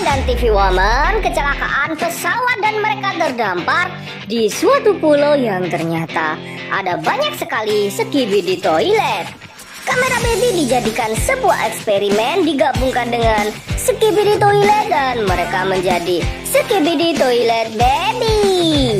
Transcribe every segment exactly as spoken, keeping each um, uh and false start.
dan T V Woman kecelakaan pesawat dan mereka terdampar di suatu pulau yang ternyata ada banyak sekali skibidi toilet. Kamera baby dijadikan sebuah eksperimen digabungkan dengan skibidi toilet dan mereka menjadi skibidi toilet baby.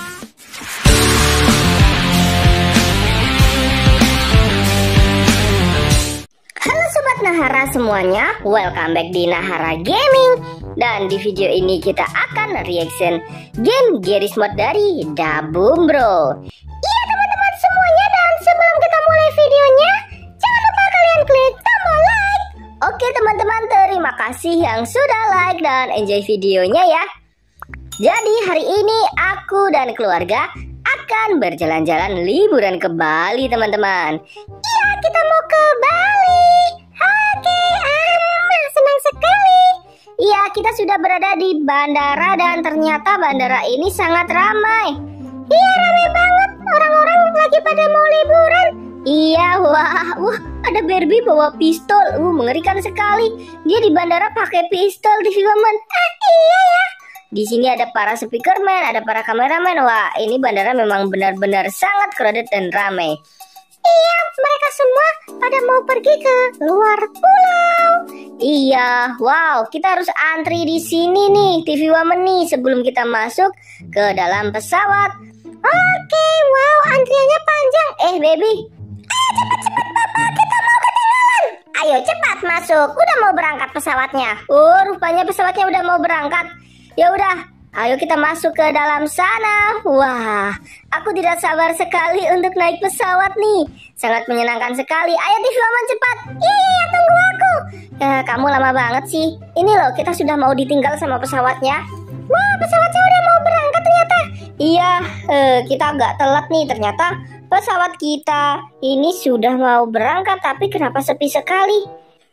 Nahara semuanya, welcome back di Nahara Gaming. Dan di video ini kita akan reaction game Garry's Mod dari Daboom Bro. Iya teman-teman semuanya, dan sebelum kita mulai videonya, jangan lupa kalian klik tombol like. Oke teman-teman, terima kasih yang sudah like dan enjoy videonya ya. Jadi hari ini aku dan keluarga akan berjalan-jalan liburan ke Bali teman-teman. Iya, kita mau ke Bali. Oke, ah, senang sekali. Iya, kita sudah berada di bandara dan ternyata bandara ini sangat ramai. Iya, ramai banget. Orang-orang lagi pada mau liburan. Iya, wah, wah, ada Barbie bawa pistol. Uh, mengerikan sekali. Dia di bandara pakai pistol di filman. Ah, iya ya. Di sini ada para speakerman, ada para kameramen. Wah, ini bandara memang benar-benar sangat crowded dan ramai. Iya, mereka semua pada mau pergi ke luar pulau. Iya, wow, kita harus antri di sini nih, T V Woman nih, sebelum kita masuk ke dalam pesawat. Oke, wow, antriannya panjang. Eh, baby, ayo cepat-cepat papa, kita mau ketinggalan. Ayo cepat masuk, udah mau berangkat pesawatnya. Oh, rupanya pesawatnya udah mau berangkat. Ya udah. Ayo kita masuk ke dalam sana. Wah, aku tidak sabar sekali untuk naik pesawat nih. Sangat menyenangkan sekali. Ayo T V Woman cepat. Iya, tunggu aku. Ya, kamu lama banget sih. Ini loh, kita sudah mau ditinggal sama pesawatnya. Wah, pesawatnya udah mau berangkat ternyata. Iya, eh, kita agak telat nih. Ternyata pesawat kita ini sudah mau berangkat, tapi kenapa sepi sekali?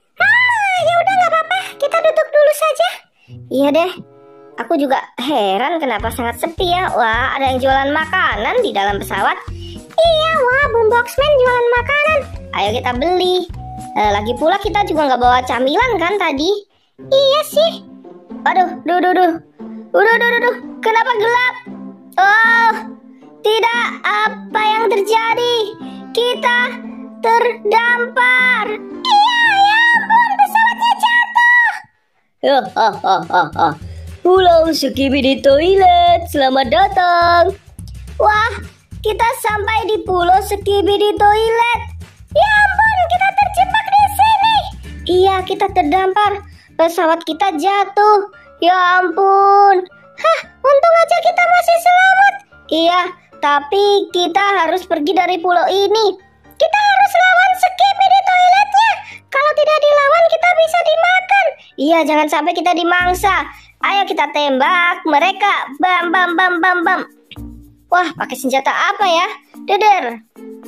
Ah, ya udah nggak apa-apa. Kita duduk dulu saja. Iya deh. Aku juga heran kenapa sangat sepi ya. Wah, ada yang jualan makanan di dalam pesawat. Iya, wah, Boomboxman jualan makanan. Ayo kita beli. Eh, lagi pula kita juga nggak bawa camilan kan tadi? Iya sih. Aduh, duh, duh, duh. Udah, duh, duh, duh. Kenapa gelap? Oh, tidak. Apa yang terjadi? Kita terdampar. Iya, ya ampun, pesawatnya jatuh. Hahaha. Pulau Skibidi Toilet, selamat datang. Wah, kita sampai di Pulau Skibidi Toilet. Ya ampun, kita terjebak di sini. Iya, kita terdampar. Pesawat kita jatuh. Ya ampun. Hah, untung aja kita masih selamat. Iya, tapi kita harus pergi dari pulau ini. Kita harus lawan Skibidi Toiletnya. Kalau tidak dilawan, kita bisa dimakan. Iya, jangan sampai kita dimangsa. Ayo kita tembak mereka. Bam bam bam bam bam. Wah, pakai senjata apa ya? Deder.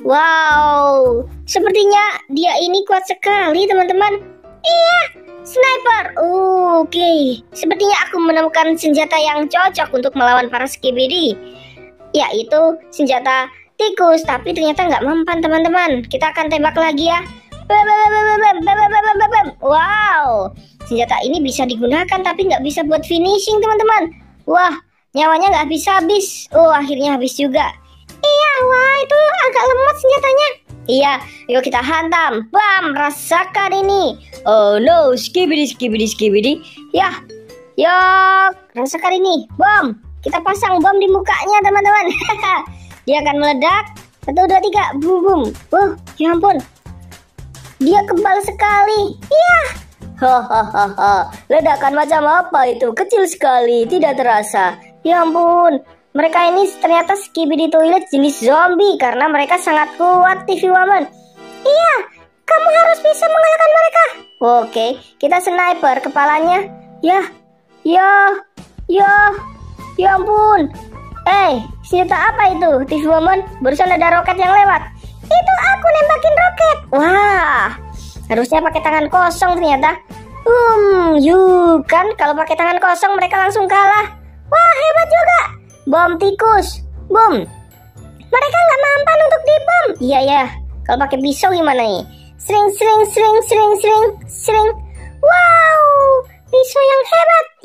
Wow, sepertinya dia ini kuat sekali teman-teman. Iya, sniper. uh, Oke, okay. Sepertinya aku menemukan senjata yang cocok untuk melawan para skibidi, yaitu senjata tikus. Tapi ternyata nggak mempan teman-teman. Kita akan tembak lagi ya. Bam bam bam bam bam bam bam bam bam. Wow, senjata ini bisa digunakan tapi nggak bisa buat finishing teman-teman. Wah, nyawanya nggak habis-habis. Oh, akhirnya habis juga. Iya, wah itu agak lemot senjatanya. Iya, yuk kita hantam. Bam, rasakan ini. Oh no, skibidi skibidi skibidi. Ya, yuk rasakan ini. Bam, kita pasang bom di mukanya teman-teman. Dia akan meledak. Satu, dua, tiga. Bum bum. Wah, ya ampun. Dia kebal sekali. Iya. Hahaha, ledakan macam apa itu? Kecil sekali, tidak terasa. Ya ampun, mereka ini ternyata Skibidi Toilet jenis zombie karena mereka sangat kuat T V Woman. Iya, kamu harus bisa mengalahkan mereka. Oke, kita sniper kepalanya. Ya, ya, ya, ya ampun. Eh, senjata apa itu T V Woman? Barusan ada roket yang lewat. Itu aku nembakin roket. Wah, harusnya pakai tangan kosong ternyata. Hmm, yuk kan kalau pakai tangan kosong mereka langsung kalah. Wah, hebat juga. Bom tikus. Bom. Mereka nggak mampan untuk dibom. Iya ya. Kalau pakai pisau gimana nih? Sering, sering, sering, sering, sering, sering. Wow, pisau yang hebat.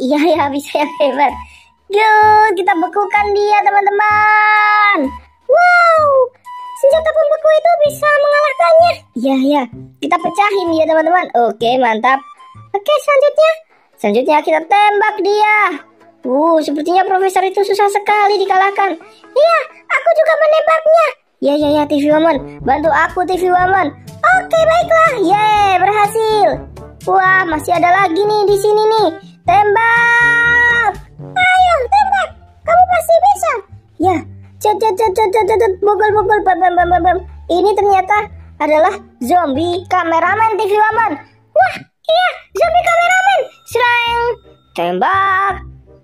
Iya ya, bisa yang hebat. Yuk, kita bekukan dia teman-teman. Wow, senjata pembeku itu bisa mengalahkannya. Iya ya, kita pecahin dia teman-teman. Oke, mantap. Oke, selanjutnya. Selanjutnya kita tembak dia. Uh, sepertinya profesor itu susah sekali dikalahkan. Iya, aku juga menembaknya. Ya ya ya, T V Woman, bantu aku T V Woman. Oke, baiklah. Yeay, berhasil. Wah, masih ada lagi nih di sini nih. Tembak. Ayo, tembak. Kamu pasti bisa. Ya. Cet cet cet cet cet cet bogol bogol bam bam bam bam. Ini ternyata adalah zombie kameramen T V Woman. Wah, iya, zombie kameramen. Serang. Tembak.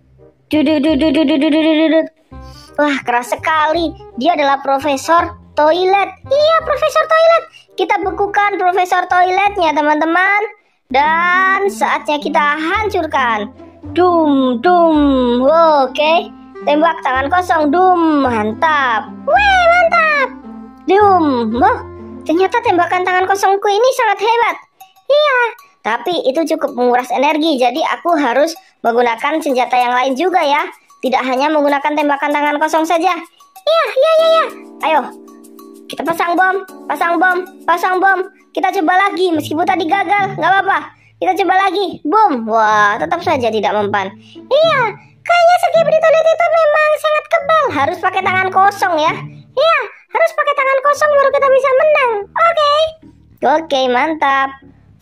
Dudududududududududud. Wah, keras sekali. Dia adalah Profesor Toilet. Iya, Profesor Toilet. Kita bekukan Profesor Toiletnya, teman-teman. Dan saatnya kita hancurkan. Dum, dum. Oke. Tembak tangan kosong. Dum. Mantap. Wih, mantap. Dum. Oh, ternyata tembakan tangan kosongku ini sangat hebat. Iya. Tapi itu cukup menguras energi, jadi aku harus menggunakan senjata yang lain juga ya. Tidak hanya menggunakan tembakan tangan kosong saja. Iya, iya, iya, iya. Ayo, kita pasang bom, pasang bom, pasang bom. Kita coba lagi, meskipun tadi gagal, nggak apa-apa. Kita coba lagi, boom. Wah, tetap saja tidak mempan. Iya, kayaknya Skibidi Toilet itu memang sangat kebal. Harus pakai tangan kosong ya. Iya, harus pakai tangan kosong baru kita bisa menang. Oke, oke, mantap.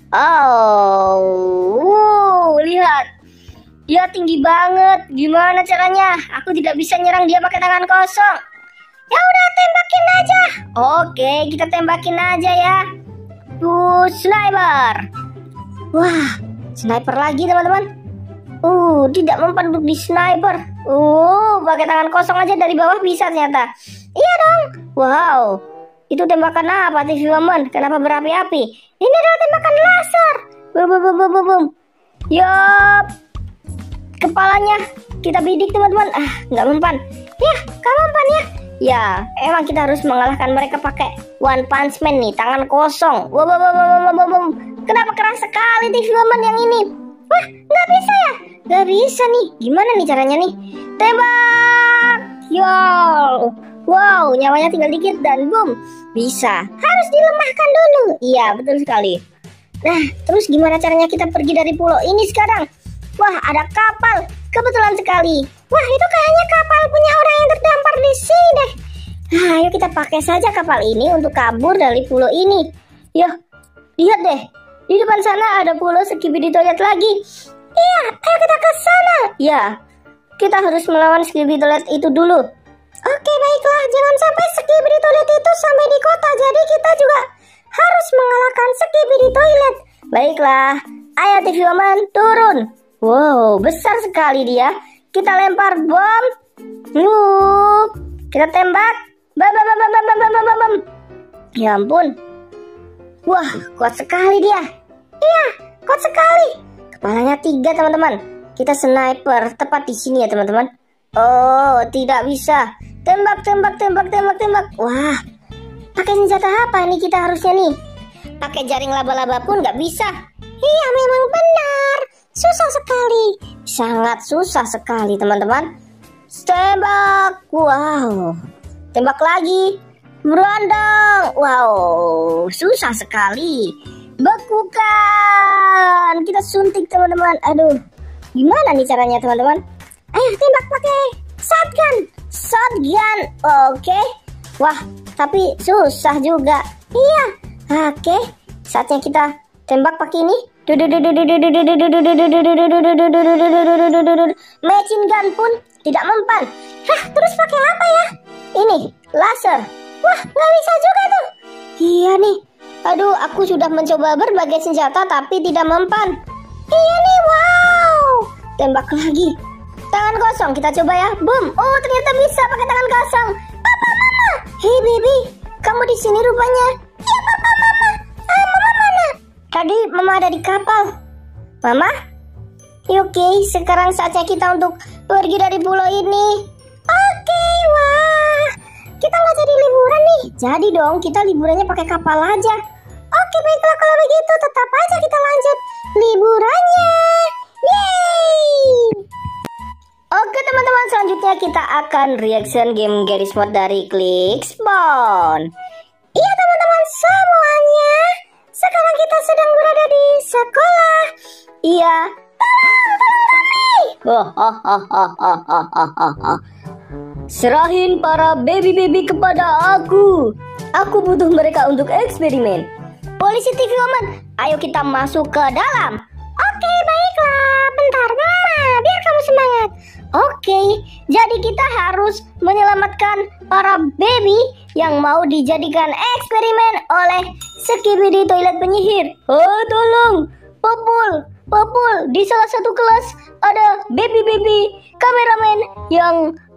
Oh, wow, lihat, dia tinggi banget. Gimana caranya? Aku tidak bisa nyerang dia pakai tangan kosong. Ya udah, tembakin aja. Oke, kita tembakin aja ya. Tuh, sniper. Wah, sniper lagi teman-teman. Uh, tidak mempan untuk di sniper. Uh, pakai tangan kosong aja dari bawah bisa ternyata. Iya dong. Wow. Itu tembakan apa T V Woman? Kenapa berapi-api? Ini adalah tembakan laser. Bum bum bum bum bum. Yup. Kepalanya kita bidik teman-teman. Ah, nggak mempan. Ya, nggak mempan ya. Ya, emang kita harus mengalahkan mereka pakai One Punch Man nih, tangan kosong. Wow, wow, wow, wow, wow, wow. Kenapa keras sekali T V Woman yang ini? Wah, nggak bisa ya? Nggak bisa nih. Gimana nih caranya nih? Tembak. Yo. Wow, nyawanya tinggal dikit dan boom, bisa. Harus dilemahkan dulu. Iya, betul sekali. Nah, terus gimana caranya kita pergi dari pulau ini sekarang? Wah, ada kapal. Kebetulan sekali. Wah, itu kayaknya kapal punya orang yang terdampar di sini deh. Nah, ayo kita pakai saja kapal ini untuk kabur dari pulau ini. Yuk, lihat deh. Di depan sana ada pulau Skibidi Toilet lagi. Iya, ayo kita ke sana. Ya, kita harus melawan Skibidi Toilet itu dulu. Oke, baiklah, jangan sampai Skibidi Toilet itu sampai di kota. Jadi kita juga harus mengalahkan Skibidi Toilet. Baiklah, ayo T V Woman turun. Wow, besar sekali dia. Kita lempar bom. Yup. Kita tembak. Bam bam bam bam bam bam bam bam. Ya ampun. Wah, kuat sekali dia. Iya, kuat sekali. Kepalanya tiga teman-teman. Kita sniper tepat di sini ya teman-teman. Oh, tidak bisa. Tembak, tembak, tembak, tembak, tembak. Wah, pakai senjata apa nih kita harusnya nih? Pakai jaring laba-laba pun nggak bisa. Iya, memang benar. Susah sekali. Sangat susah sekali, teman-teman. Tembak. Wow. Tembak lagi. Berondong. Wow, susah sekali. Bekukan. Kita suntik, teman-teman. Aduh, gimana nih caranya, teman-teman? Ayo, tembak pakai shotgun. Shotgun, oke. Okay. Wah, tapi susah juga. Iya, oke. Okay. Saatnya kita tembak pakai ini. Machine gun pun tidak mempan. Hah, terus pakai apa ya? Ini, laser. Wah, nggak bisa juga tuh. Iya nih. Aduh, aku sudah mencoba berbagai senjata tapi tidak mempan. Iya nih, wow. Tembak lagi. Tangan kosong kita coba ya. Boom. Oh, ternyata bisa pakai tangan kosong. Papa, mama. Hey baby, kamu di sini rupanya. Iya papa, mama. Ah, mama mana? Tadi mama ada di kapal. Mama? Oke, sekarang saatnya kita untuk pergi dari pulau ini. Oke, wah. Kita nggak jadi liburan nih. Jadi dong, kita liburannya pakai kapal aja. Oke, baiklah kalau begitu tetap aja kita lanjut liburannya. Yeay. saatnya kita akan reaction game Garry's Mod dari Clickspawn. Iya teman-teman semuanya, sekarang kita sedang berada di sekolah. Iya, tolong, tolong kami. Serahin para baby-baby kepada aku. Aku butuh mereka untuk eksperimen. Polisi T V Woman, ayo kita masuk ke dalam. Oke, baiklah. Bentar, Mama, biar kamu semangat. Oke, jadi kita harus menyelamatkan para baby yang mau dijadikan eksperimen oleh Skibidi Toilet Penyihir. Oh, tolong, Popul, Popul, di salah satu kelas ada baby-baby kameramen yang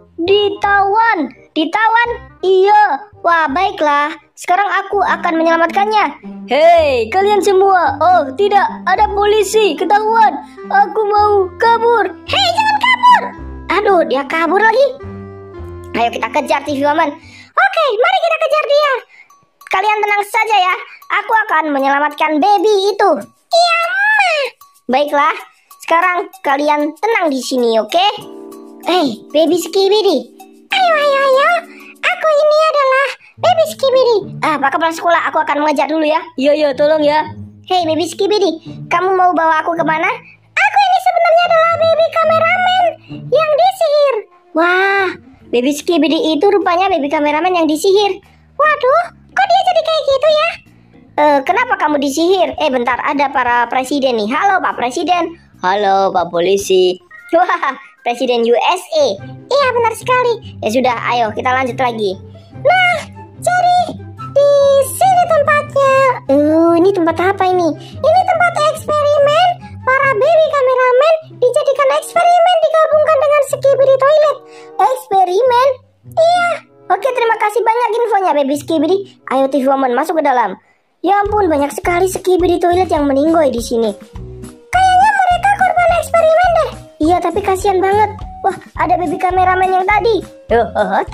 ditawan. Ditawan? Iya. Wah, baiklah. Sekarang aku akan menyelamatkannya. Hei, kalian semua. Oh, tidak. Ada polisi. Ketahuan. Aku mau kabur. Hei, jangan kabur. Aduh, dia kabur lagi. Ayo kita kejar T V Woman. Oke, mari kita kejar dia. Kalian tenang saja ya. Aku akan menyelamatkan baby itu. Iya, Mama. Baiklah. Sekarang kalian tenang di sini, oke? Hei, baby Skibidi. Ayo, ayo, ayo. Aku ini adalah baby Skibidi. Ah, Pak Kepala Sekolah, aku akan mengejar dulu ya. Iya, iya, tolong ya. Hei, baby Skibidi, kamu mau bawa aku kemana? Aku ini sebenarnya adalah baby kameramen yang disihir. Wah, baby Skibidi itu rupanya baby kameramen yang disihir. Waduh, kok dia jadi kayak gitu ya? Eh, kenapa kamu disihir? Eh, bentar, ada para presiden nih. Halo, Pak Presiden. Halo, Pak Polisi. Wah, Presiden U S A. Iya, benar sekali. Ya sudah, ayo kita lanjut lagi. Nah, jadi di sini tempatnya. Uh, ini tempat apa ini? Ini tempat eksperimen. Para baby kameramen dijadikan eksperimen digabungkan dengan Skibidi Toilet. Eksperimen? Iya. Oke, terima kasih banyak infonya baby Skibidi. Ayo T V Woman masuk ke dalam. Ya ampun, banyak sekali Skibidi Toilet yang meninggoy di sini. Kayaknya mereka korban eksperimen deh. Iya, tapi kasihan banget. Wah, ada baby kameramen yang tadi. Tolong!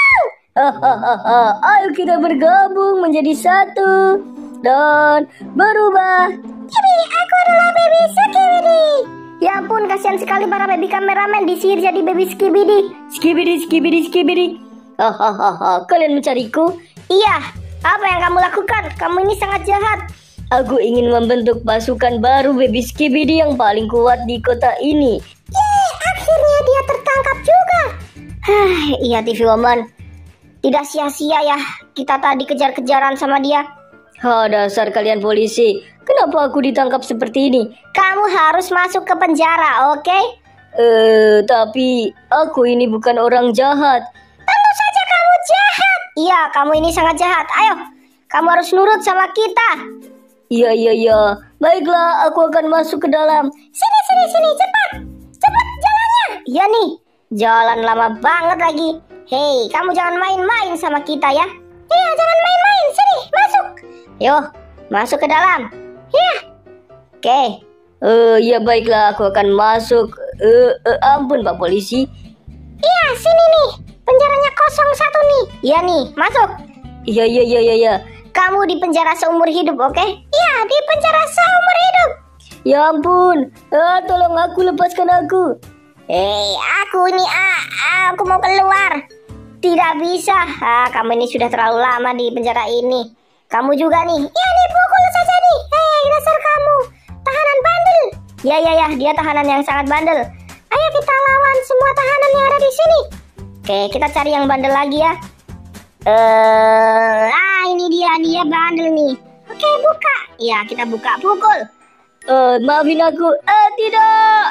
Ayo kita bergabung menjadi satu dan berubah. Jadi aku adalah baby Skibidi. Ya ampun, kasihan sekali para baby kameramen disihir jadi baby Skibidi. Skibidi, Skibidi, Skibidi. Hahaha, kalian mencariku? Iya. Apa yang kamu lakukan? Kamu ini sangat jahat. Aku ingin membentuk pasukan baru baby Skibidi yang paling kuat di kota ini. Yeay, akhirnya dia tertangkap juga. Hah, iya T V Woman. Tidak sia-sia ya kita tadi kejar-kejaran sama dia. Ha, dasar kalian polisi. Kenapa aku ditangkap seperti ini? Kamu harus masuk ke penjara, oke? Okay? Eh, tapi aku ini bukan orang jahat. Tentu saja kamu jahat. Iya, kamu ini sangat jahat. Ayo, kamu harus nurut sama kita. Iya, iya, iya. Baiklah, aku akan masuk ke dalam. Sini, sini, sini, cepat. Cepat jalannya. Iya nih, jalan lama banget lagi. Hei, kamu jangan main-main sama kita ya. Iya, jangan main-main. Sini, masuk. Yo, masuk ke dalam. Iya. Oke. Eh, uh, ya baiklah, aku akan masuk. Eh, uh, uh, ampun Pak Polisi. Iya, sini nih. Penjaranya kosong satu nih. Iya nih, masuk. Iya, iya, iya, iya, iya. Kamu di penjara seumur hidup, oke? Okay? Iya, di penjara seumur hidup. Ya ampun, ah, tolong aku, lepaskan aku. Hei, aku ini, ah, aku mau keluar. Tidak bisa, ah, kamu ini sudah terlalu lama di penjara ini. Kamu juga nih. Ya nih, pukul saja nih. Hei, dasar kamu, tahanan bandel. Ya, ya, ya, dia tahanan yang sangat bandel. Ayo kita lawan semua tahanan yang ada di sini. Oke, kita cari yang bandel lagi ya. Eh, uh, ah ini dia, dia bandel nih. Oke, buka. Ya, kita buka, pukul. Eh, uh, maafin aku. Eh, uh, tidak.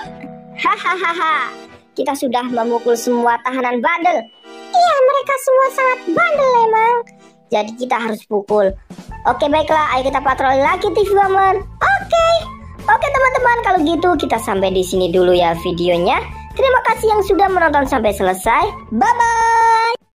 Hahaha. Kita sudah memukul semua tahanan bandel. Iya, mereka semua sangat bandel emang. Jadi kita harus pukul. Oke, baiklah. Ayo kita patroli lagi T V Woman. Oke. Oke, teman-teman, kalau gitu kita sampai di sini dulu ya videonya. Terima kasih yang sudah menonton sampai selesai. Bye-bye.